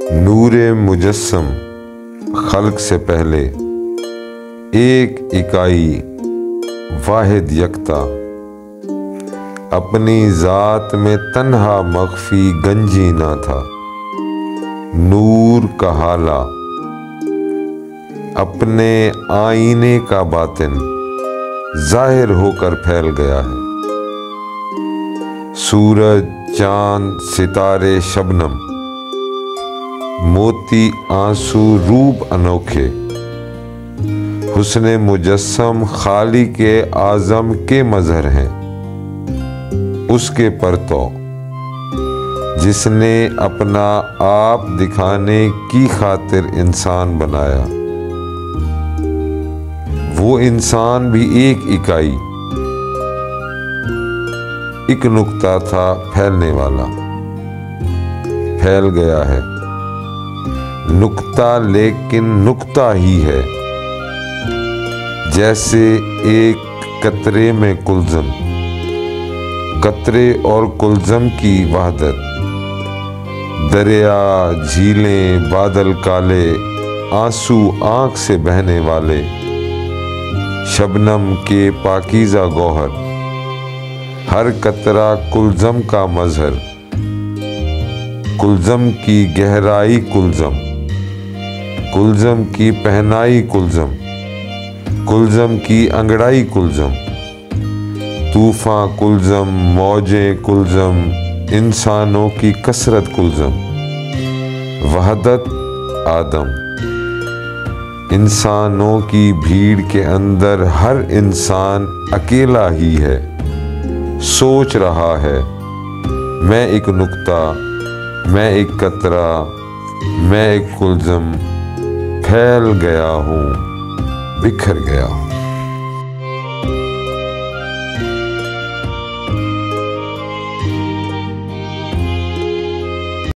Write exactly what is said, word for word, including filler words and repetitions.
नूरे मुजस्सम खल्क से पहले एक इकाई वाहिद यकता, अपनी ज़ात में तन्हा मख्फी गंजी ना था। नूर का हाला अपने आईने का बातिन जाहिर होकर फैल गया है। सूरज, चांद, सितारे, शबनम, मोती, आंसू, रूप अनोखे, हुस्ने मुजस्सम खाली के आज़म के मज़हर हैं। उसके परतो जिसने अपना आप दिखाने की खातिर इंसान बनाया, वो इंसान भी एक इकाई, एक नुक्ता था फैलने वाला। फैल गया है नुक्ता, लेकिन नुक्ता ही है। जैसे एक कतरे में कुलज़म, कतरे और कुलज़म की वहदत। दरिया, झीलें, बादल काले, आंसू आँख से बहने वाले, शबनम के पाकीज़ा गौहर, हर कतरा कुलज़म का मज़हर। कुलज़म की गहराई कुलज़म, कुलज़म की पहनाई कुलज़म, कुलज़म की अंगड़ाई कुलज़म। तूफ़ान कुलज़म, मौजें कुलज़म, इंसानों की कसरत कुलज़म। वहदत आदम, इंसानों की भीड़ के अंदर हर इंसान अकेला ही है। सोच रहा है, मैं एक नुक्ता, मैं एक कतरा, मैं एक कुलज़म, फैल गया हूँ, बिखर गया हूँ।